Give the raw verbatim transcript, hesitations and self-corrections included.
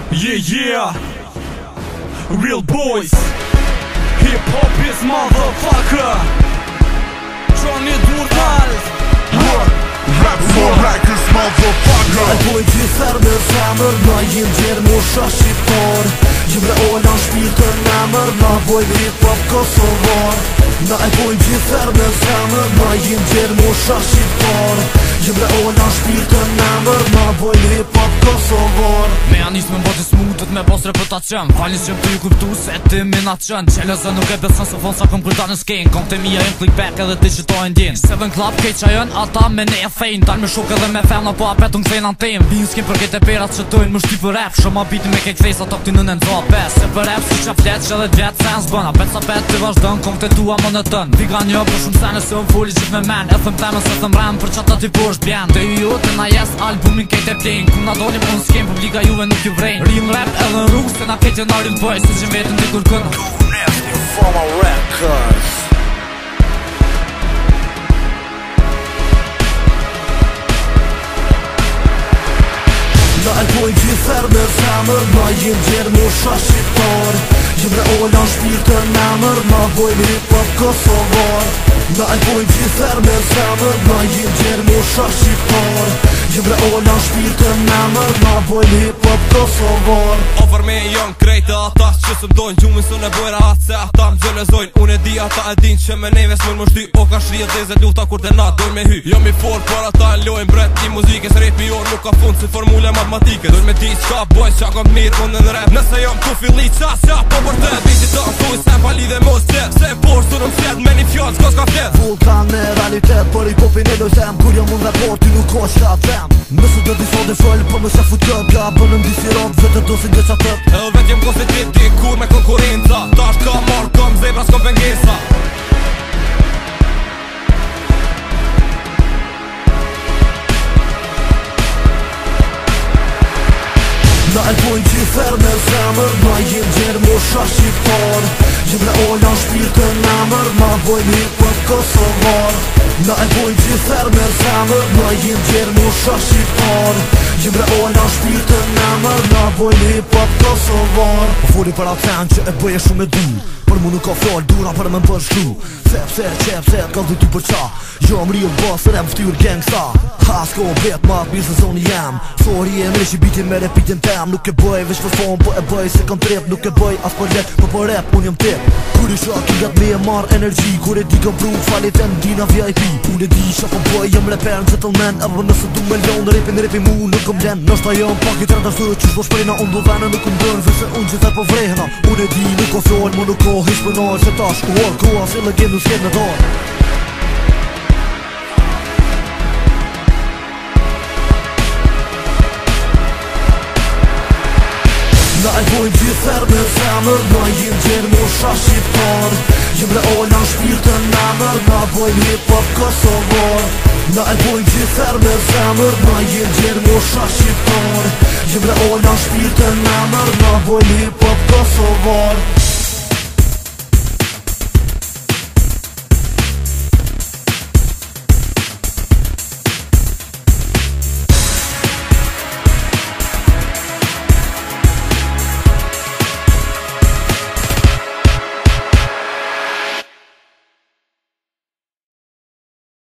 Yeah, yeah, real boys. Hip hop is motherfucker. Johnny Durtals. Rap for hackers motherfucker. Na e boj gjithër me zemër, na jem gjerë mosha shqiptar. Jem re ola shpirtën në mër, na boj hip hop kosovar. Na e boj gjithër me zemër, na jem gjerë mosha shqiptar. Jem re ola shpirtën në mër, na boj hip hop kosovar. Me janis me mboti smutet me pos reputacion. Falis që të ju kuptu se ti mina qën. Qelëzë nuk e beson se fon sa kom kërta në sken. Kom të mija jem clickback edhe ti që to e ndjen. Seven Club kej qa jën ata me ne e fejn. Tal me shok edhe me femna po apet unë kthejnë anë tem. Bin s'kem për kete perat që tojnë më shty për rap. Shumë biti me kejt fejsa to këti në nënzo pes. Se për rap si qa flet që edhe dvet sens bëna. Pet sa pet të vazhdon kom të tua më në tën. Diga një për shumë sene se më foli qit me men. E thëm temen se thëm rem për qata ti po është bjen. Të ju të na jes albumin kejt e plen. Kum na dolim unë s'kem publika juve nuk ju vrejn. Rim rap edhe në rrug se na kejt e narin bëj. Se gjim vetën dikur kën. Forma Records. Na e boj gjithër me zemër, na jem gjerë mosha shqiptar. Jem re ola shpirtën në mër, na boj hip hop kosovar. Na e boj gjithër me zemër, na jem gjerë mosha shqiptar. Jem re ola shpirtën në mër, na boj hip hop kosovar. Ofër me e jon krejtë ata që së mdojnë. Gjumin së në bojra atë se ata më gjëlezojnë. Unë e di ata e din që me neve s'mën më shty. O ka shrije dhe zet luta kur të na dojnë me hy. Jom i fort për ata e lojnë bret i muzikës. Repi jo nuk ka fund si formule matematikës. Dojnë me di s'ka boj qa kom mirë unë në rap. Nëse jom tu filli qa qa po për të Biti të këtu i sem pali dhe mos tjet. Se por së në mfjet me një fjall s'ka s'ka fjet. Vulkan me realitet për i popin e lojzem. Kur jam unë dhe por ty nuk ka shka them. Nëse do t'i sot e fëll për me se fut kët. Ka bënëm disi rap vete do si nga qa tët. Edhe vet jem konsekvent ti kur me konkurenca. Tash ka marrë kom zebra s'kom pengesa. Na e bojnë gjithër me zemër, na jem gjerë mosha shqiptar. Jem re ola shpirtën në mër, na bojnë hip hop kosovar. Na e bojnë gjithër me zemër, na jem gjerë mosha shqiptar. Jem re ola shpirtën në mër, na bojnë hip hop kosovar. Po foli për atë sen që e bëje shumë e du. Për mu nuk ka fjall dura për me më përshkru. Sep, sep, qep, sep, ka dhe ty për qa. Jo më real boss, rap ftyr gangsta. Ha s'ko vet ma t'mirë se zoni jem. Sorry e mreshi bitin me repitin tem. Nuk e bëj veç për fon, po e bëj se kom trep. Nuk e bëj as për let, po për rap unë jëm tip. Kur i shak i gat me e marr energji. Kur e di kom pru falit e mdina V I P. Unë e di qa po bëj jem reper në gentleman. Edhe nëse du me ljon në repin repi mu nuk kom len. Nështë ta jëm pak i trenta shtu që shbo shprejna. Unë do vene nuk kom dërnë vese unë gjithar po vrejhna. Unë e di nuk o fjall, mo nuk o hish për nërë. Se ta shkuar koha si legendu s'ket në dorë. Na e bojnë gjithër me zemër, na jem gjerë mosha shqiptar. Jem re ola shpirtën në mër, na bojnë hip hop kosovar. Na e bojnë gjithër me zemër, na jem gjerë mosha shqiptar. Jem re ola shpirtën në mër, na bojnë hip hop kosovar.